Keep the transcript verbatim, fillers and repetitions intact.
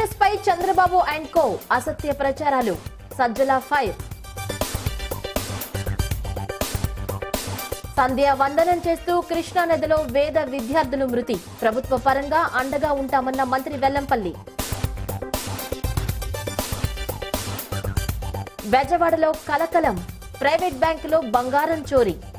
OPS పై Chandrababu and co అసత్య ప్రచారాలు, సజ్జల ఫైర్. సంధ్య వందనం చేస్తూ కృష్ణానదిలో వేద విద్యార్థులు మృతి, ప్రభుత్వ పరంగా అండగా ఉంటామన్న మంత్రి వెల్లంపల్లి. బెజవాడలో కలకలం, ప్రైవేట్ బ్యాంకులో బంగారం చోరీ.